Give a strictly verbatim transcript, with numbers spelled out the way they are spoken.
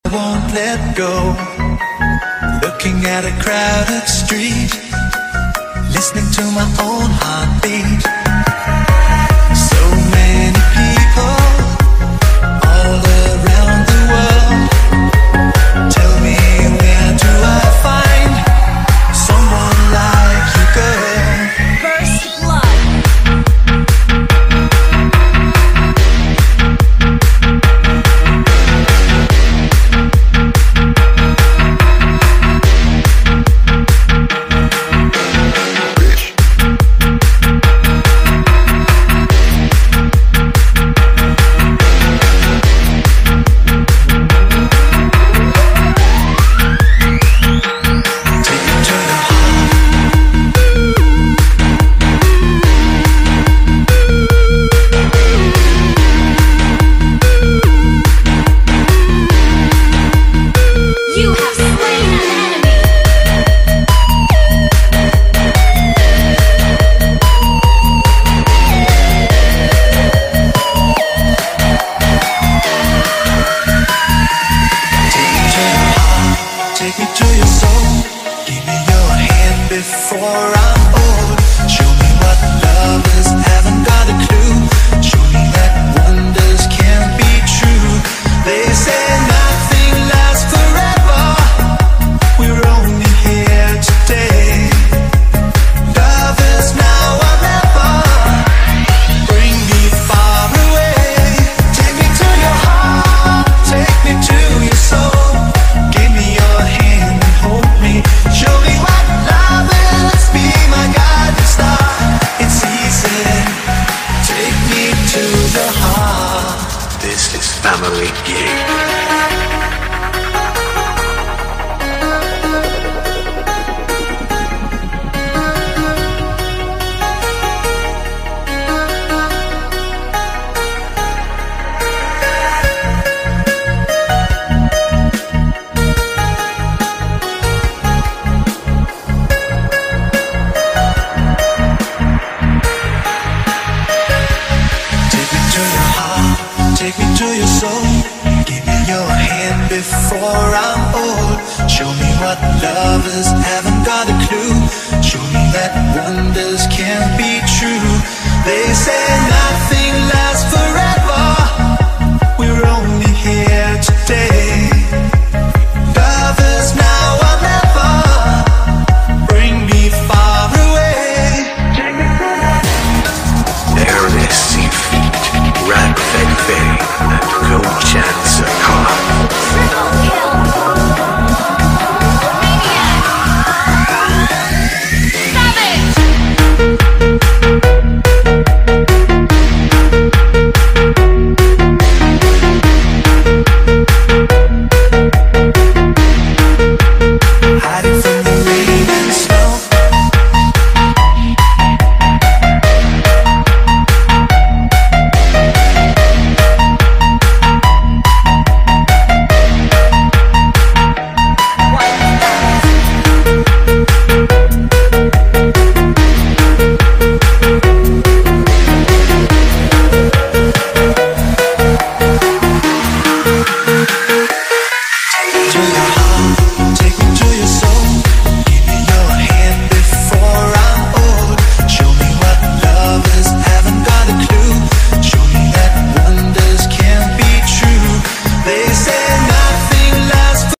won't let go. Looking at a crowded street, listening to my own heartbeat. So many people all around the world. Tell me, where do I find someone like you, girl? First blood. Wonders can't be true. They say nothing lasts forever.